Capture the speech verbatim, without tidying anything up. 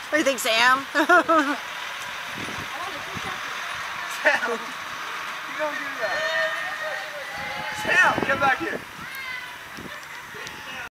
What do you think, Sam? Sam, you don't do that. Sam, get back here.